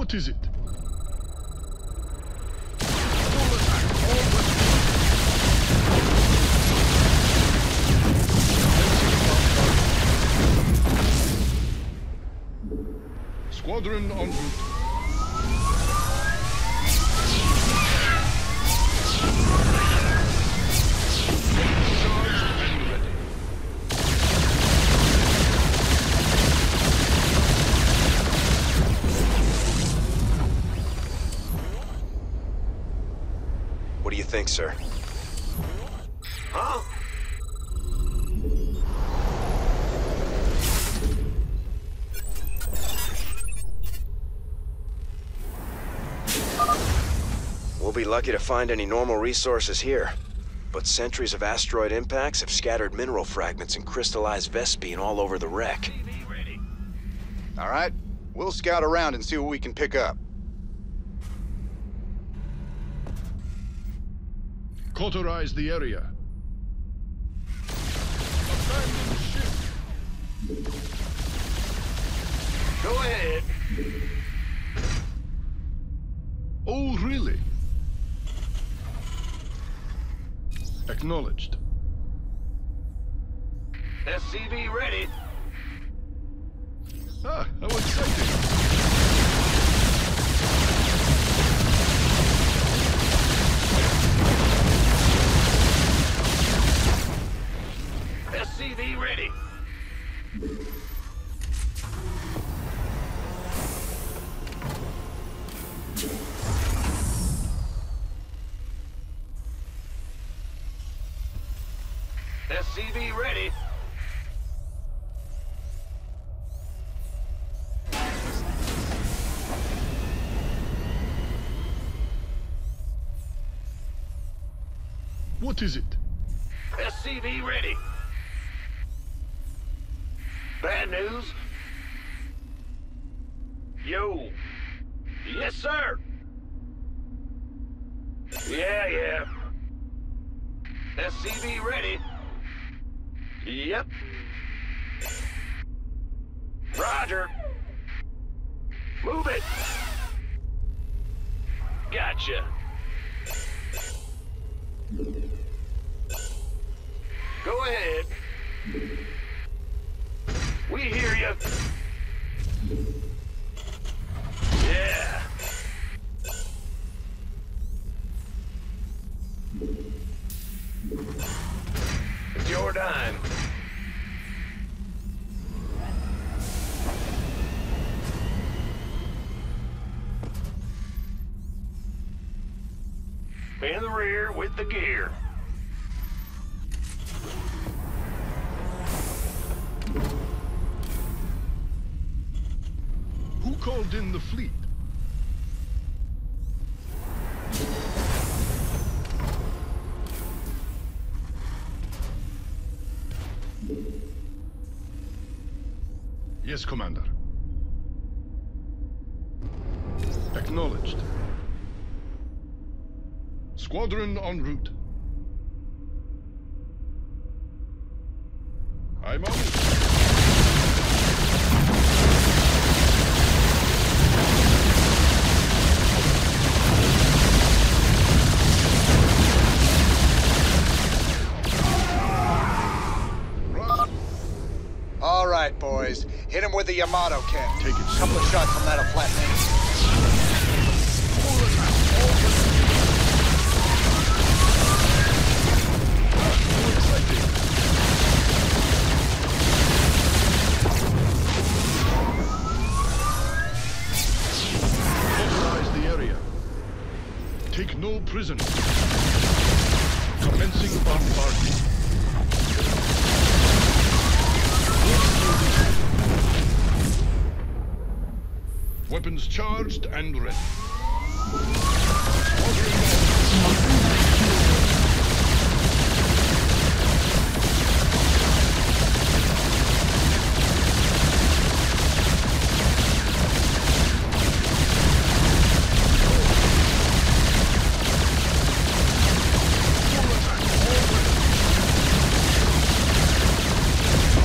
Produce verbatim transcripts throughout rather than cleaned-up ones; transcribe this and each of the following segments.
What is it? Full attack, all weapons. Squadron en route. Charged and ready. What do you think, sir? Huh? We'll be lucky to find any normal resources here. But centuries of asteroid impacts have scattered mineral fragments and crystallized Vespene all over the wreck. All right, we'll scout around and see what we can pick up. Cauterize the area. Abandon ship. Go ahead. Oh, really? Acknowledged. S C V ready. Ah, how exciting. S C V ready. S C V ready. What is it? S C V ready. Bad news? Yo. Yes, sir. Yeah, yeah. S C V ready. Yep. Roger. Move it. Gotcha. Go ahead. We hear you. Yeah. It's your dime. In the rear with the gear. Who called in the fleet? Yes, Commander. Acknowledged. Squadron en route. I'm on it. All right, boys. Hit him with the Yamato cannon. Take it. A couple of shots from that'll flatten him. Authorize the area. Take no prisoners. Commencing bombardment. Weapons charged and ready.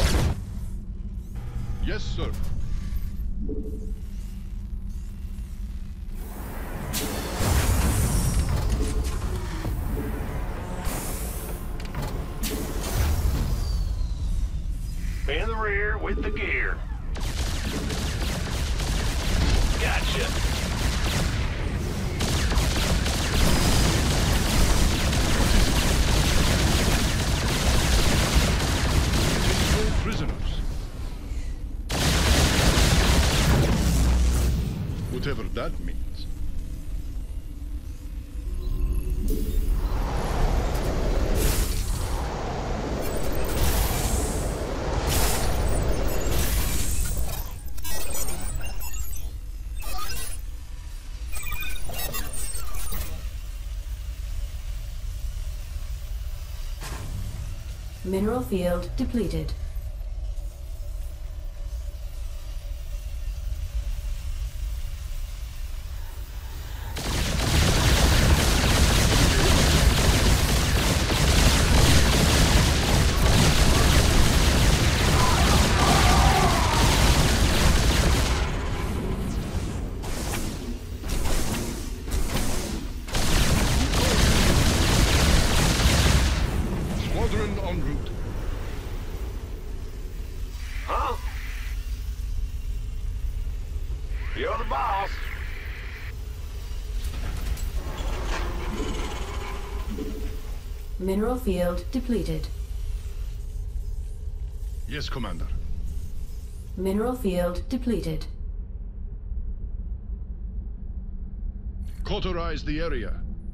Yes, sir. In the rear with the gear. Gotcha. Take no prisoners. Whatever that means. Mineral field depleted. Squadron en route. Huh? You're the boss. Mineral field depleted. Yes, Commander. Mineral field depleted. Cauterize the area.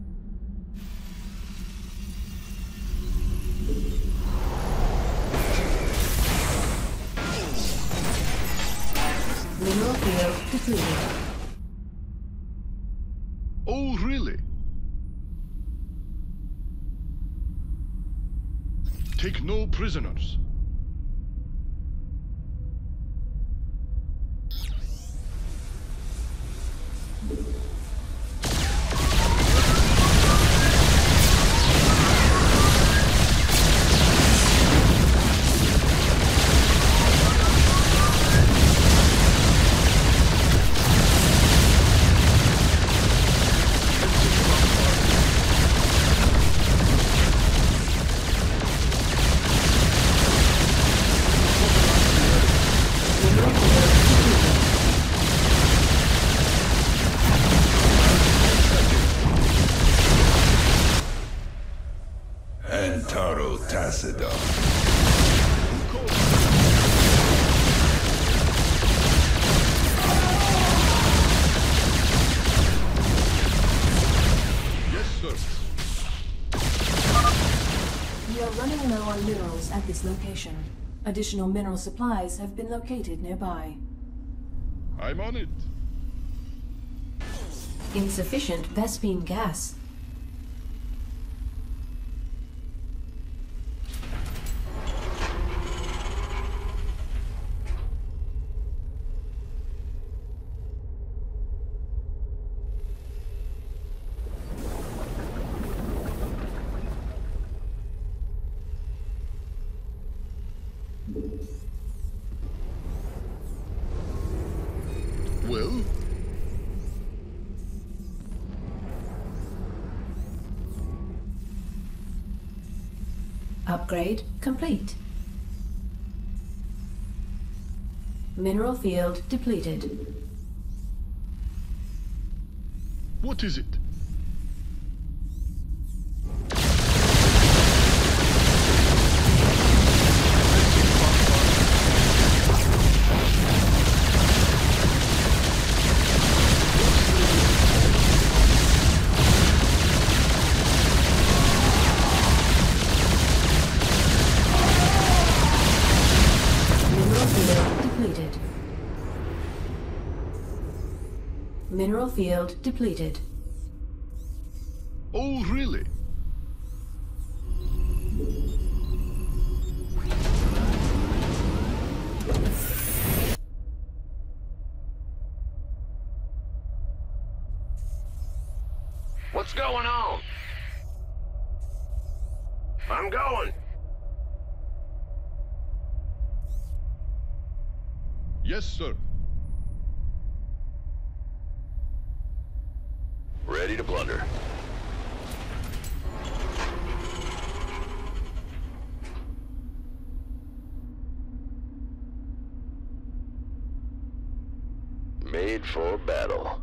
Mineral field depleted. Oh, really? Take no prisoners. We are running low on minerals at this location. Additional mineral supplies have been located nearby. I'm on it. Insufficient Vespene gas. Well? Upgrade complete. Mineral field depleted. What is it? Mineral field depleted. Oh, really? What's going on? I'm going. Yes, sir. Ready to plunder. Made for battle.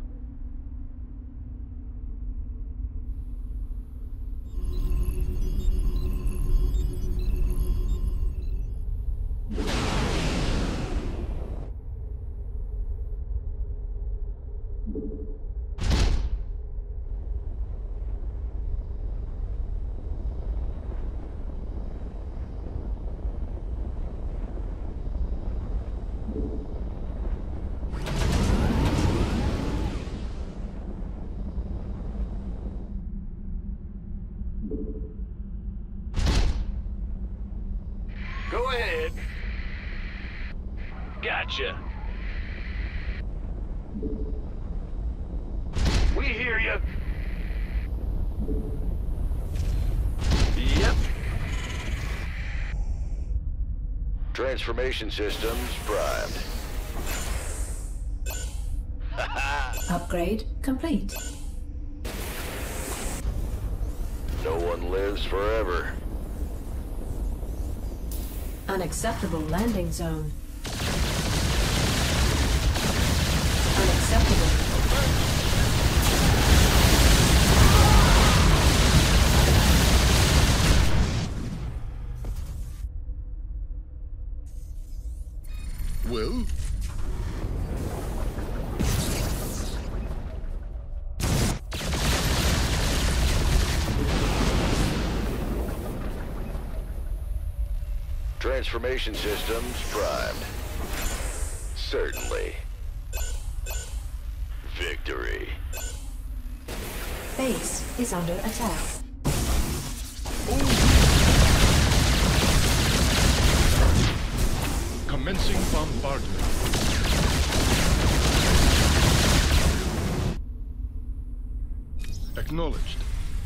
Go ahead. Gotcha. We hear you. Yep. Transformation systems primed. Upgrade complete. No one lives forever. Unacceptable landing zone. Unacceptable. Well? Transformation systems primed. Certainly. Victory. Base is under attack. Commencing bombardment. Acknowledged.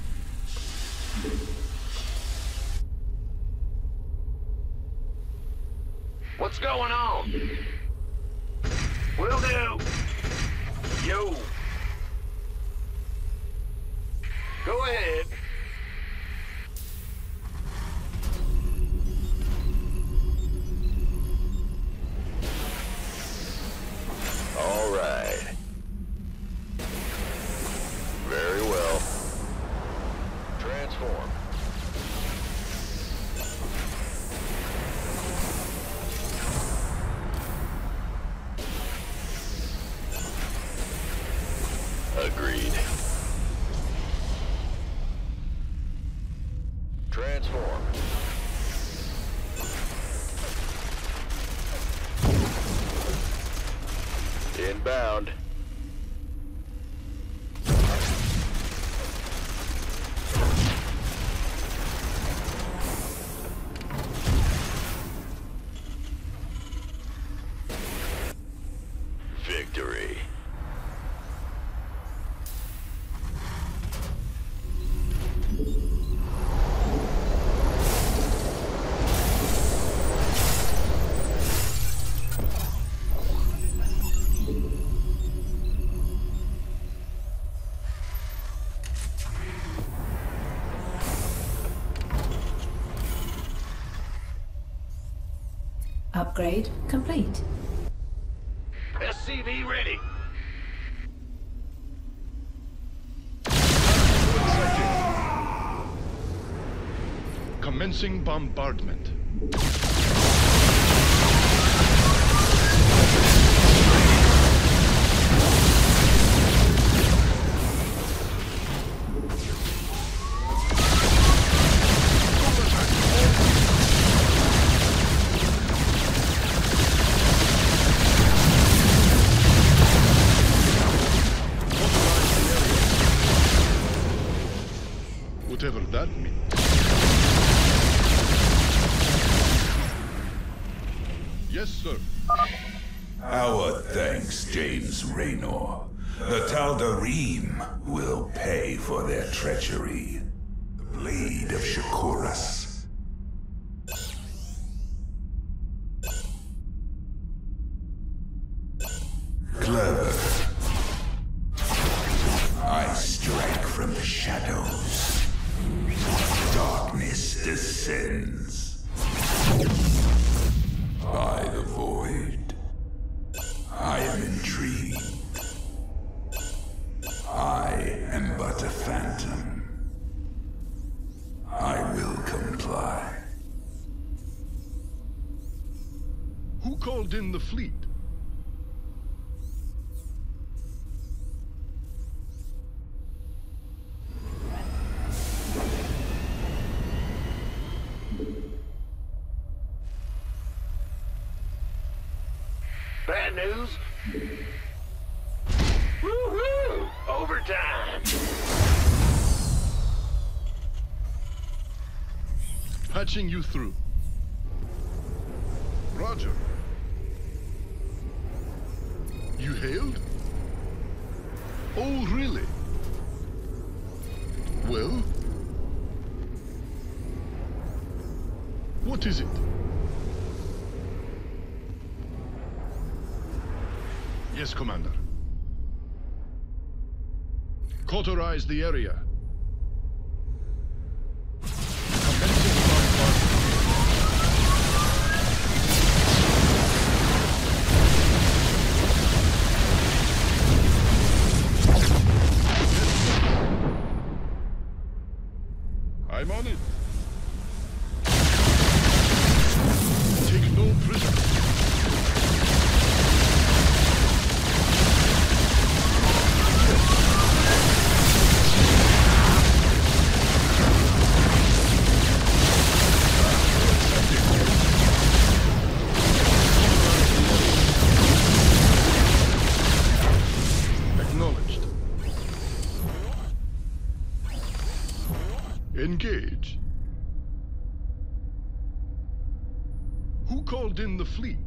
What's going on? Will do. Yo. Go ahead. All right. Very well. Transform. Agreed. Transform. Inbound. Victory. Upgrade complete. S C V ready. Commencing bombardment. Whatever that means. Yes, sir. Our thanks, James Raynor. The Tal'Darim will pay for their treachery. The Blade of Shakuras. Clever. I strike from the shadows. Darkness descends. By the void. I am intrigued. called in the fleet? Bad news? Woohoo! Overtime! Patching you through. Roger. You hailed? Oh, really? Well? What is it? Yes, Commander. Cauterize the area. I'm on it. Take no prisoners. Acknowledged. Engage. Who called in the fleet?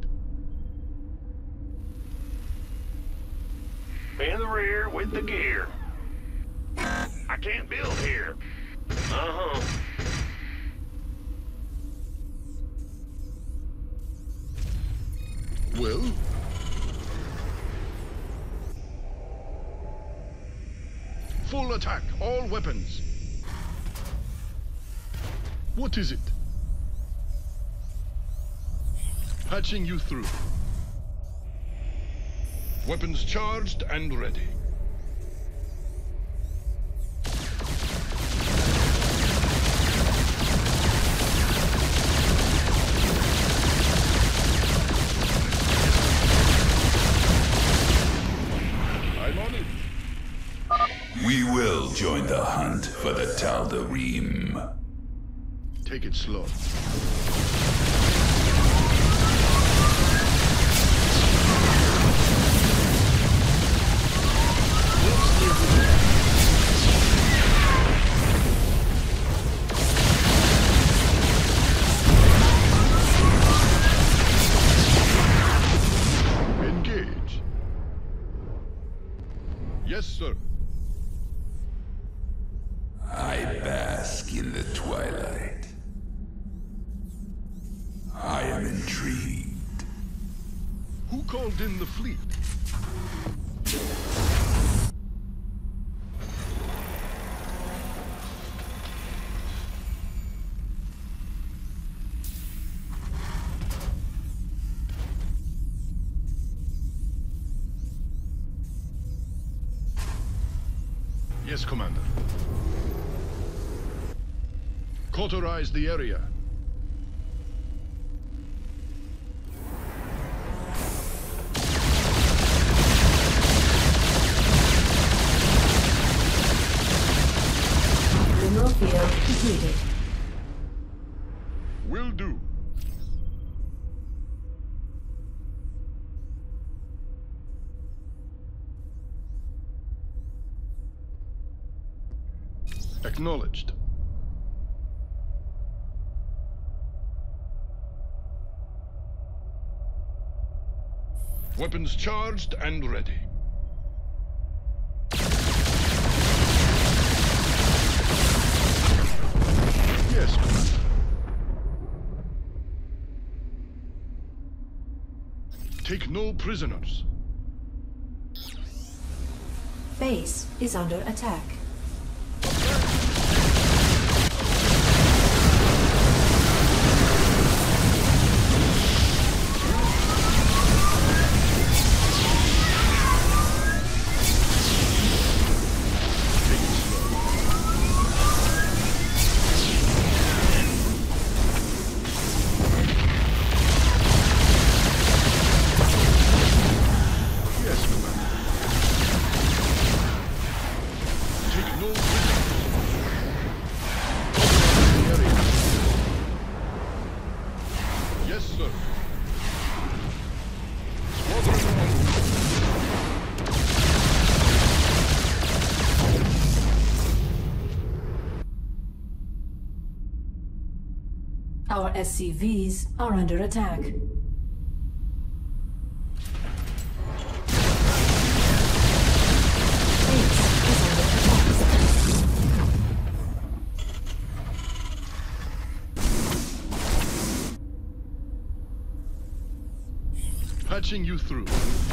In the rear with the gear. I can't build here. Uh-huh. Well? Full attack, all weapons. What is it? Patching you through. Weapons charged and ready. I'm on it. We will join the hunt for the Tal'Darim. Take it slow. Engage. Yes, sir. I bask in the twilight. I am intrigued. Who called in the fleet? Yes, Commander. Cauterize the area. Mineral field completed. Will do. Acknowledged. Weapons charged and ready. Yes, Commander. Take no prisoners. Base is under attack. Our S C Vs are under attack. Base is under attack. Patching you through.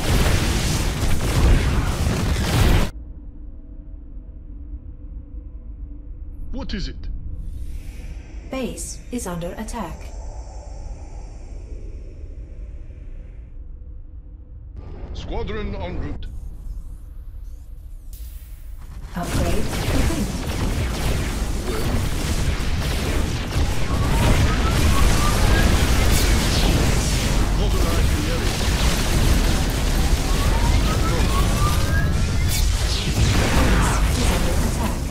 What is it? Base is under attack. Squadron en route. Upgrade complete. Mobilize the area. Base is under attack.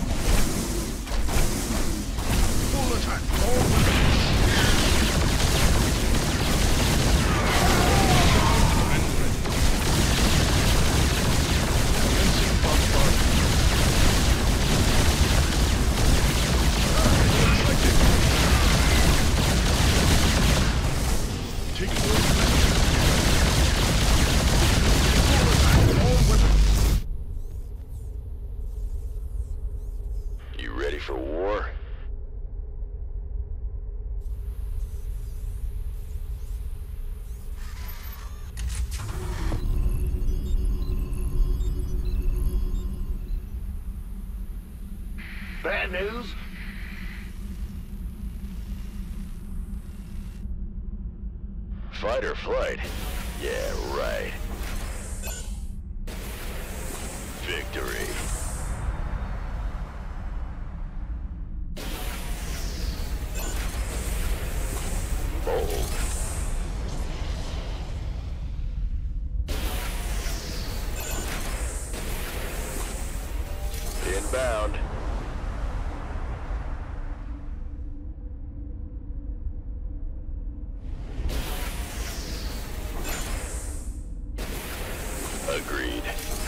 Full attack. All weapons. And ready. Commencing bombardment. Selected. Take no prisoners. Full attack. All weapons. You ready for war? Bad news? Fight or flight? Yeah, right. Victory. Bold. Inbound. Agreed.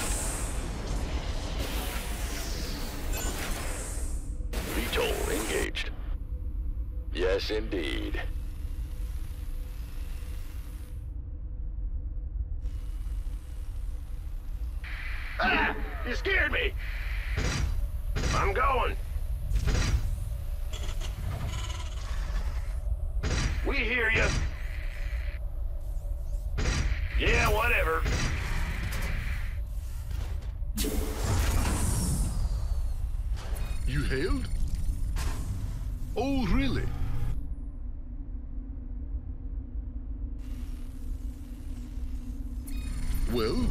V TOL engaged. Yes, indeed. Ah! You scared me! I'm going. We hear you. Yeah, whatever. You hailed? Oh, really? Well?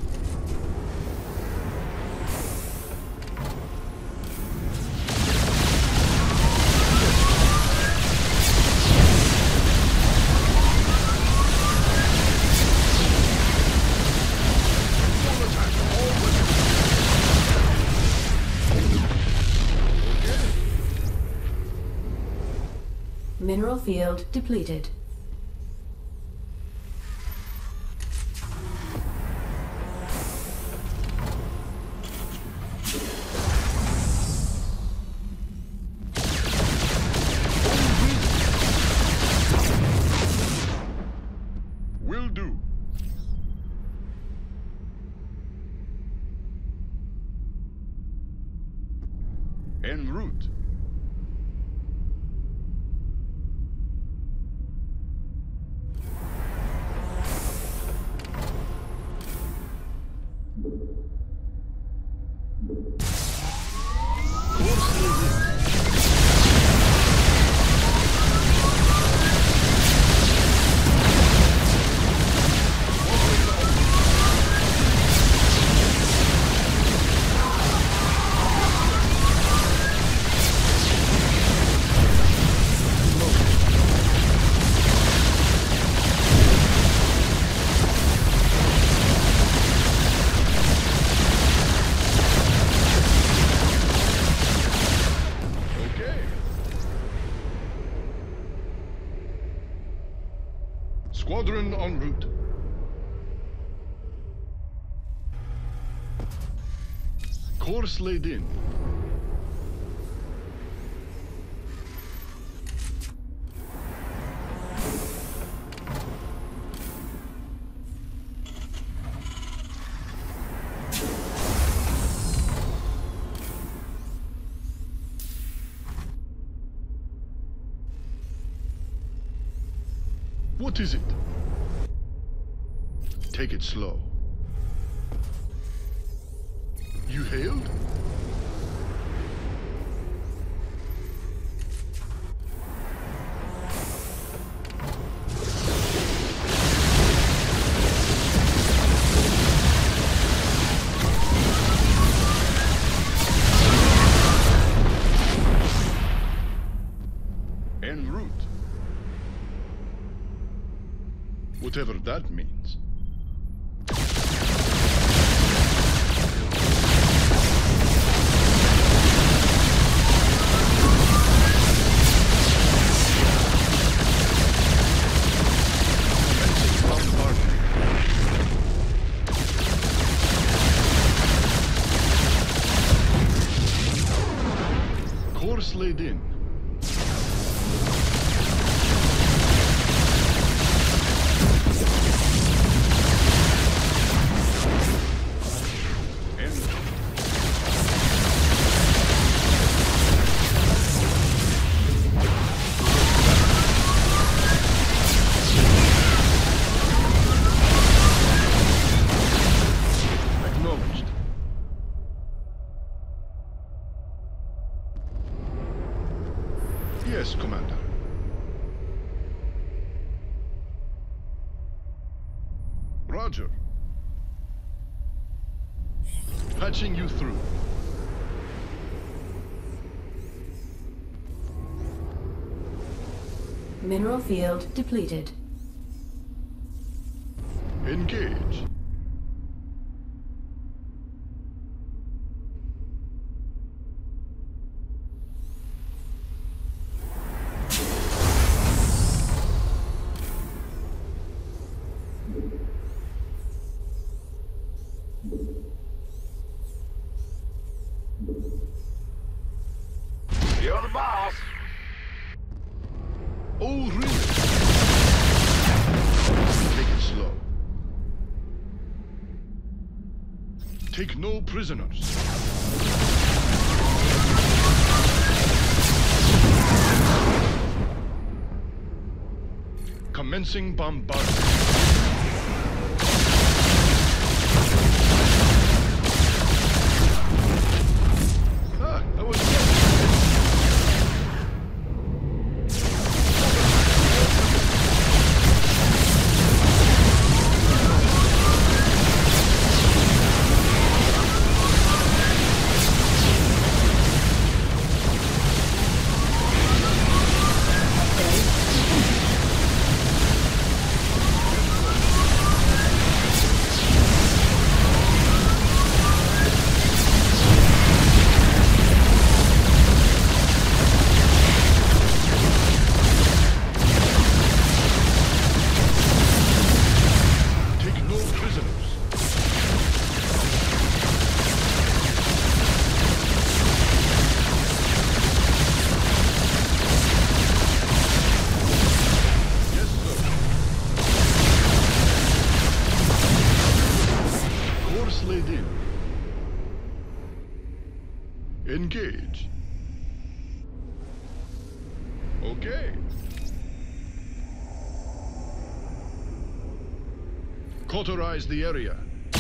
Mineral field depleted. Will do. En route. Squadron en route. Course laid in. What is it? Take it slow. You hailed? En route. Whatever that means. Course laid in. Yes, Commander. Roger. Patching you through. Mineral field depleted. Engage. You're the boss. Oh, really? Take it slow. Take no prisoners. Commencing bombardment. Ah, that was close. Engage. Okay. Cauterize the area.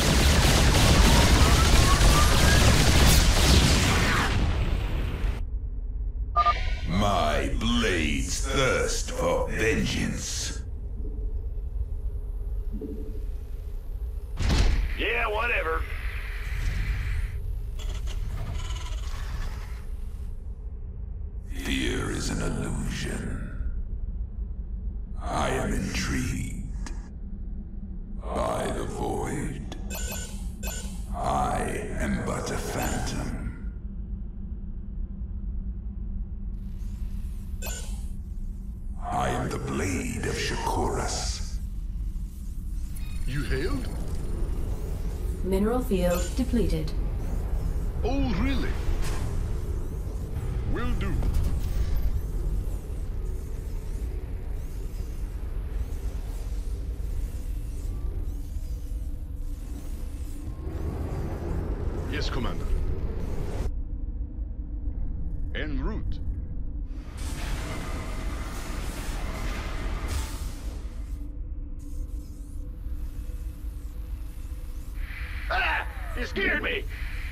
My blades thirst for vengeance. Yeah, whatever. Fear is an illusion. I am intrigued by the void. I am but a phantom. I am the blade of Shakuras. You hailed? Mineral field depleted. Oh, really? Will do. Yes, Commander. En route. You scared me!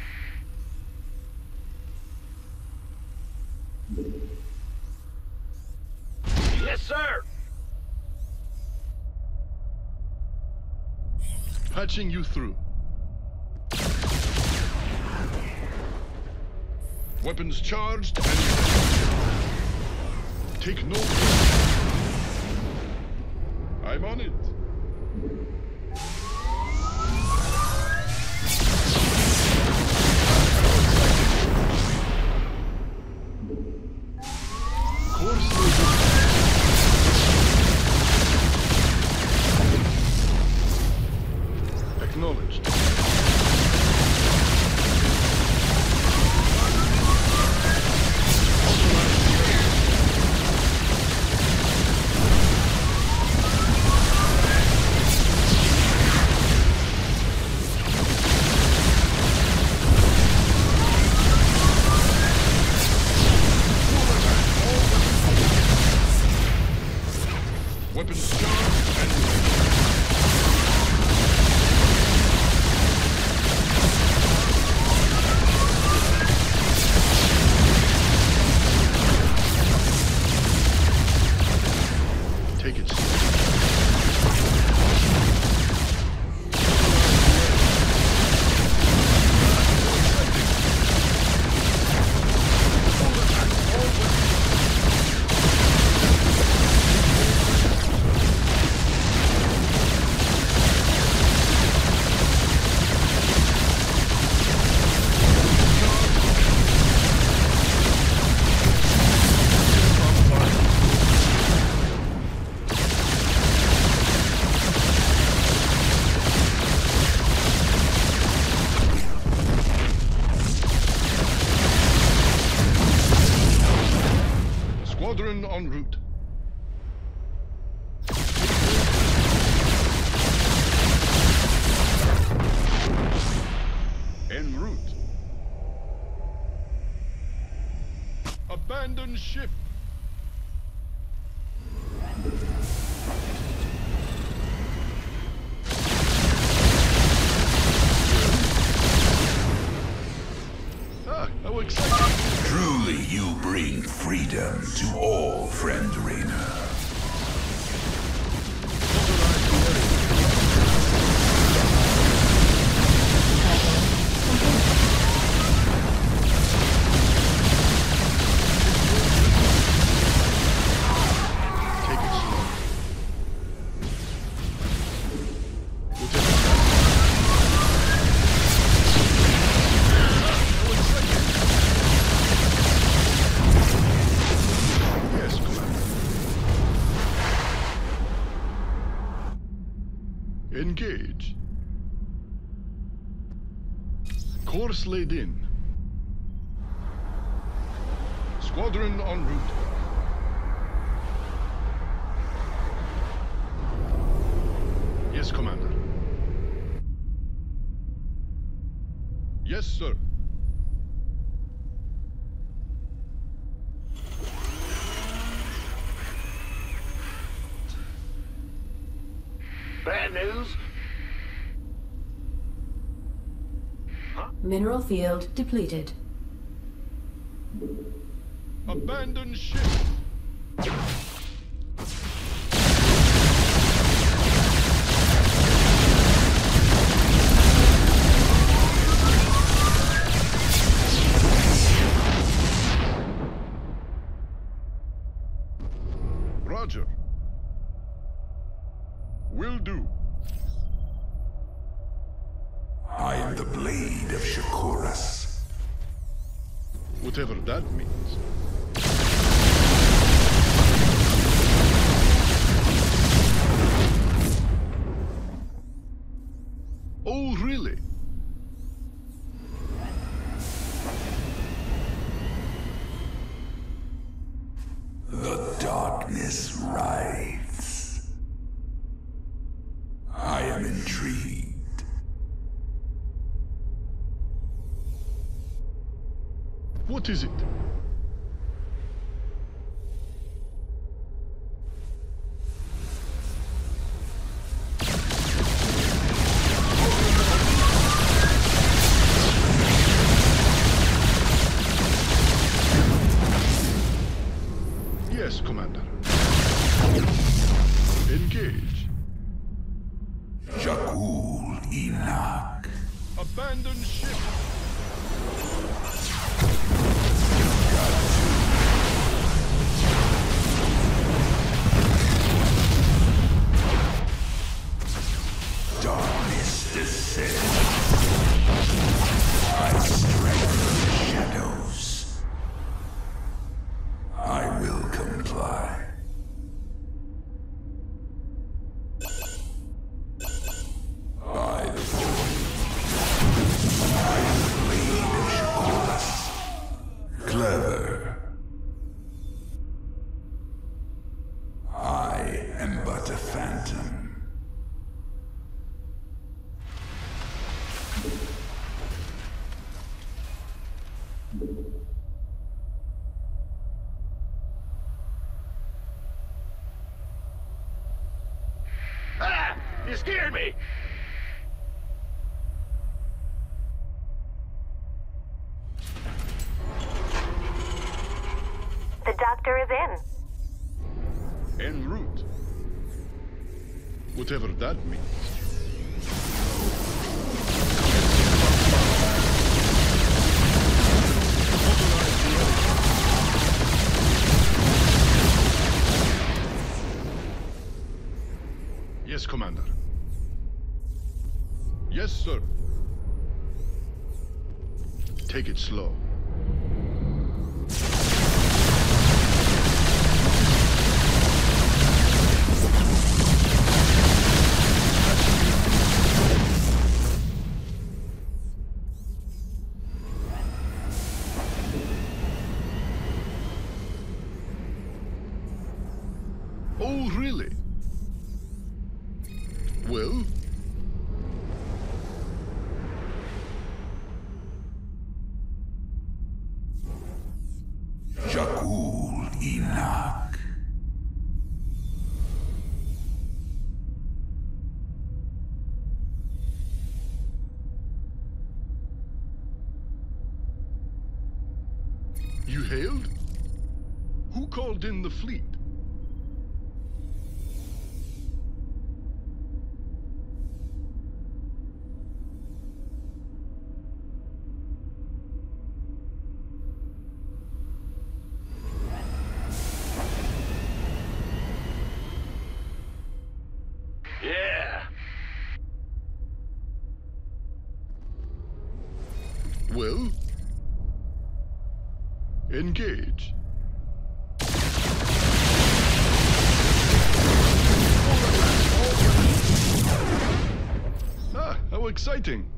Yes, sir! Patching you through. Weapons charged and take no prisoners. I'm on it. Course acknowledged. Weapons charged and ready. Take it slow. Squadron en route. En route. Abandon ship. Ah, how exciting. Truly, you bring freedom to all, friend Raina. Take it slow. We'll take it Yes, Commander. Engage. Course laid in. Squadron en route. Yes, Commander. Yes, sir. Bad news? Mineral field depleted. Abandon ship. Roger. Will do. I am the blade of Shakuras. Whatever that means. Oh, really? The darkness rides. I am intrigued. What is it? Jakul Inak. Abandon ship. Darkness descends. I strike the shadows. I will comply. By the void. By the blade of Shakuras. Clever. I am but a phantom. Ah! You scared me! The doctor is in. En route. Whatever that means. Yes, Commander. Yes, sir. Take it slow. Oh, really? Well? Jakul Inak. You hailed? Who called in the fleet? Yeah. Well? Engage. Ah, how exciting.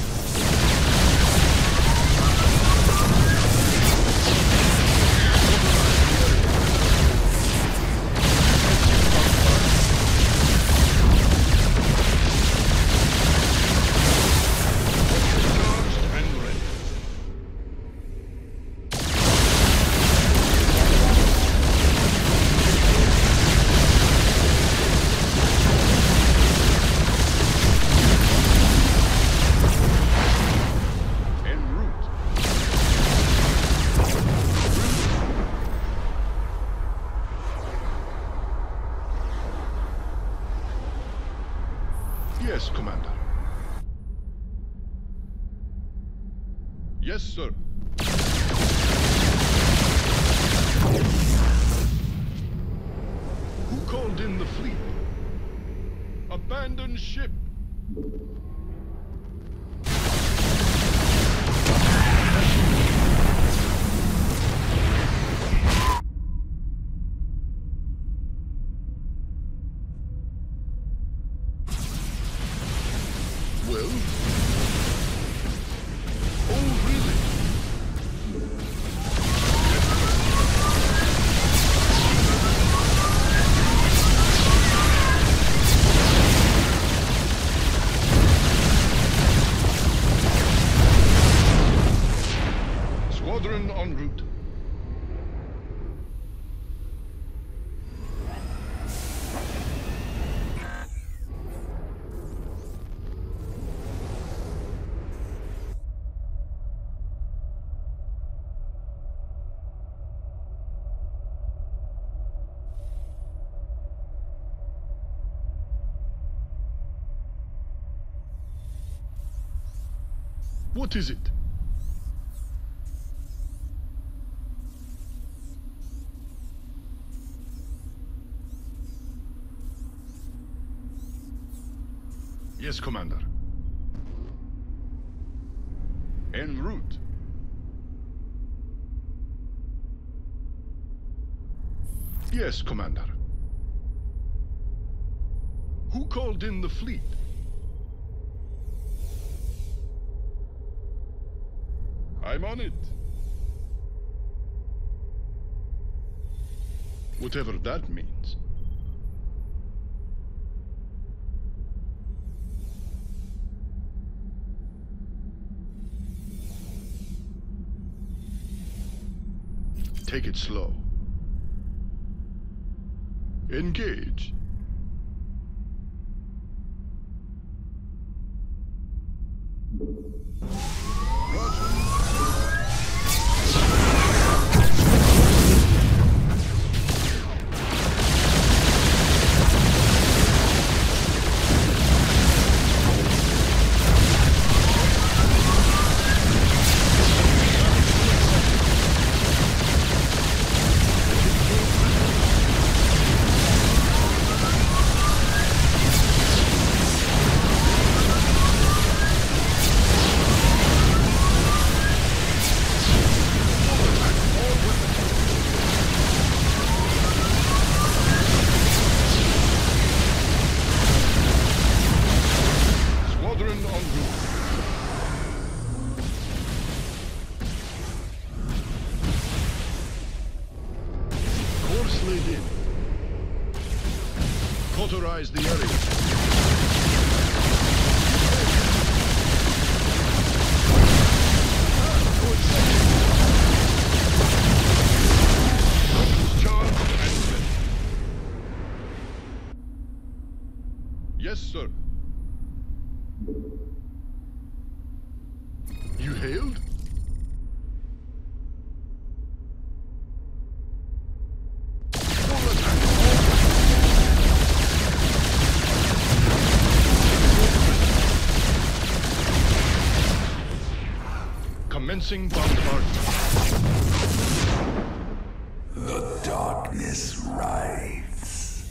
Yes, Commander. Yes, sir. Who called in the fleet? Abandon ship. Well? Oh, really? Squadron en route. What is it? Yes, Commander. En route. Yes, Commander. Who called in the fleet? I'm on it. Whatever that means. Take it slow. Engage. Authorize the area. Yes, sir. You hailed? Commencing bombardment. The darkness rides.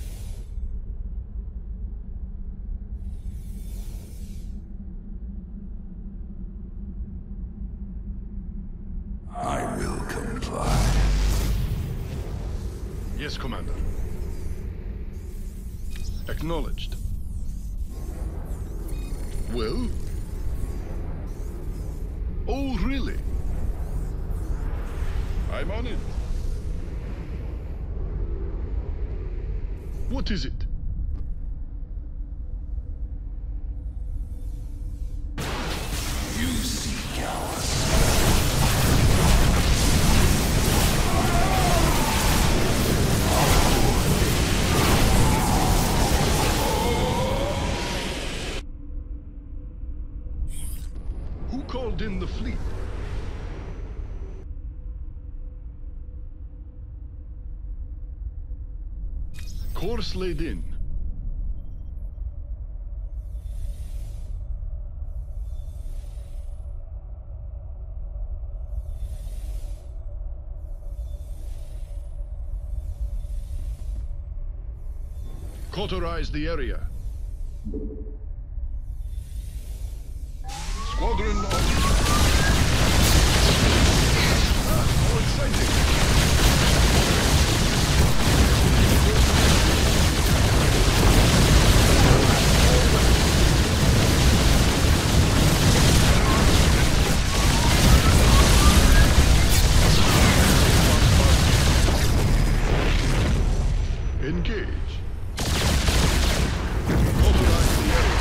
I will comply. Yes, Commander. Acknowledged. Well? Oh, really? I'm on it. What is it? You seek ours. Who called in the fleet? Course laid in. Cauterize the area. Squadron on. Ah, how exciting! Engage. Authorize the area.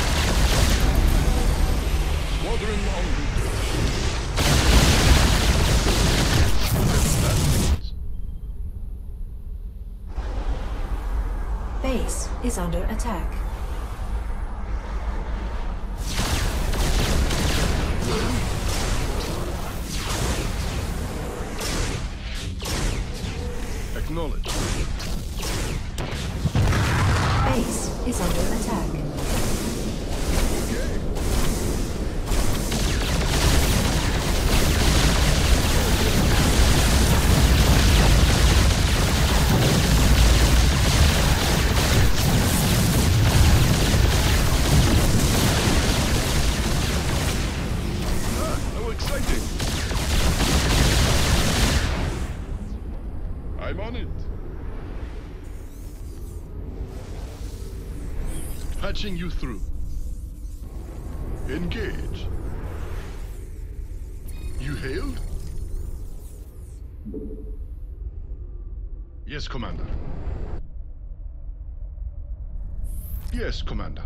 Squadron en route. That means. Base is under attack. Acknowledge. Base is under attack. Okay. Patching you through. Engage. You hailed? Yes, Commander. Yes, Commander.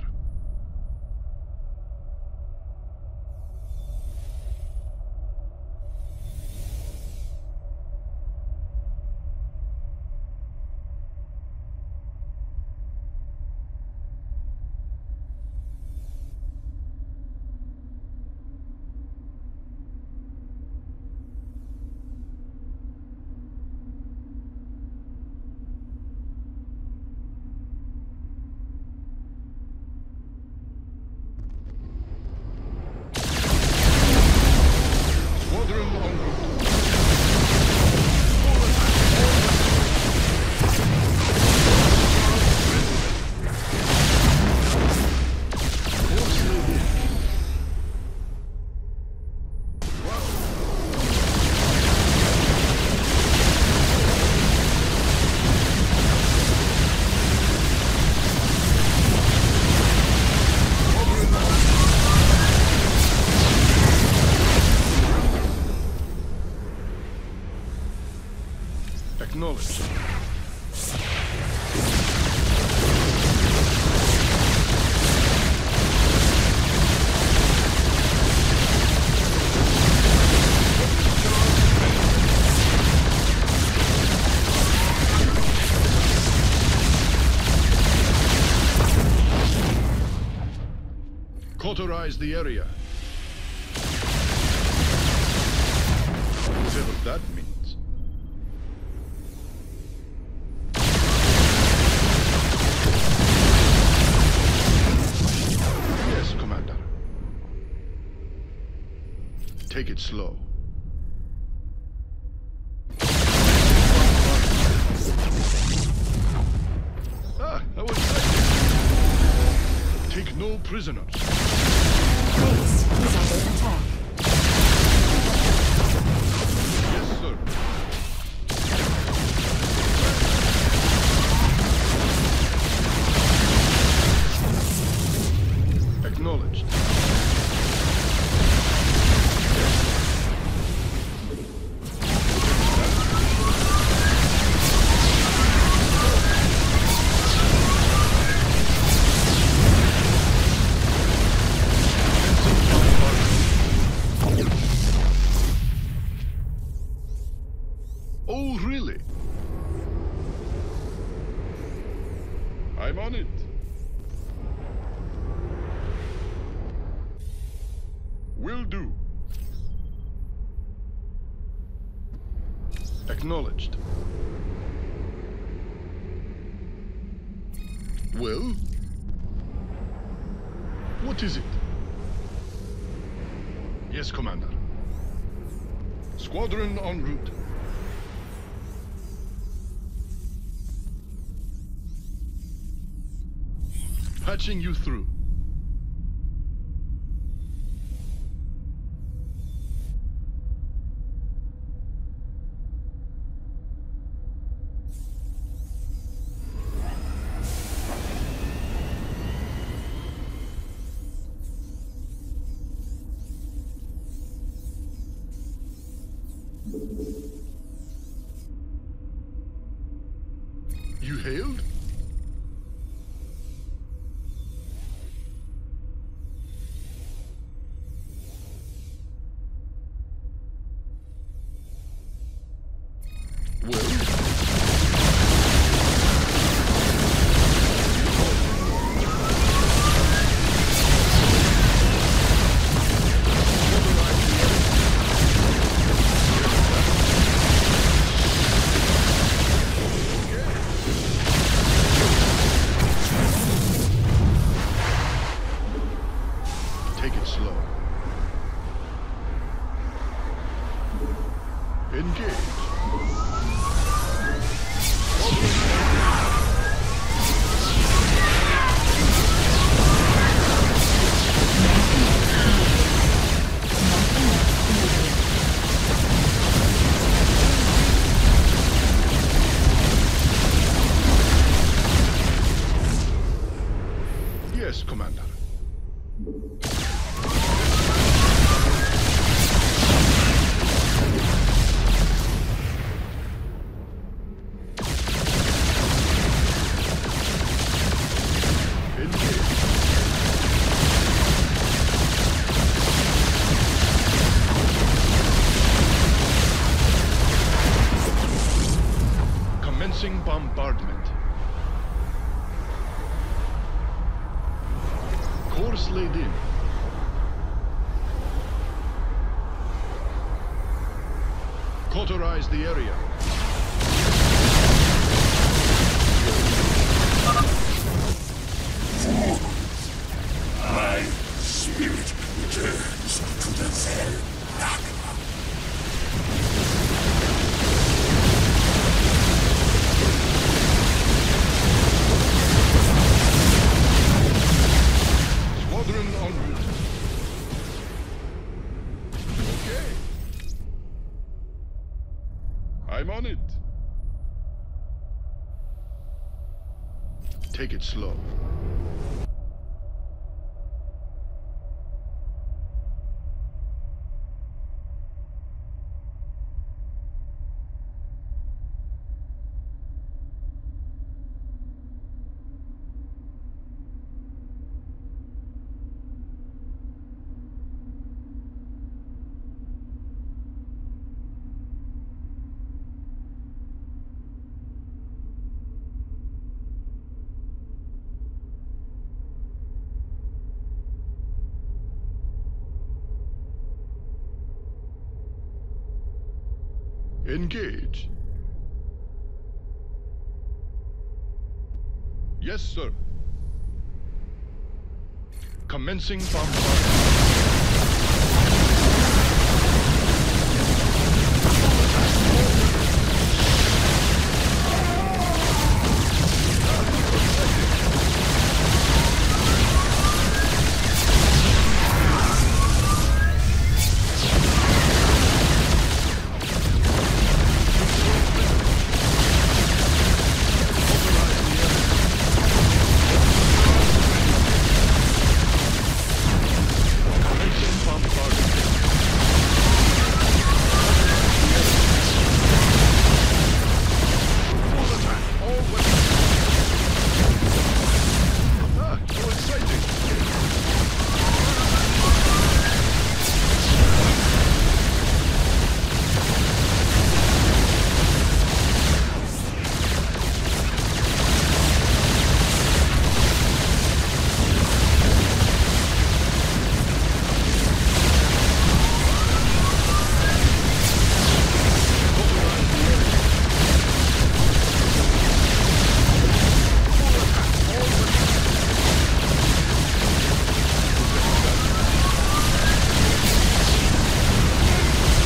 Acknowledged. Cauterize the area. Whatever that means. Yes, Commander. Take it slow. Ah, I was right. Take no prisoners. Base is under attack. Yes, sir. Acknowledged. Oh, really? I'm on it. Will do. Acknowledged. Well? What is it? Yes, Commander. Squadron en route. Patching you through. You hailed? Take it slow. Engage. Yes, in. Cauterize the area. My spirit returns to the Xel'Naga. Squadron en route. Okay. I'm on it. Take it slow. Engage. Yes, sir. Commencing bombardment.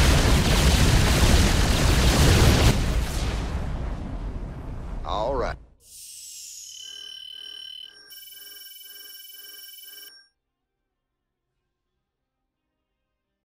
All right.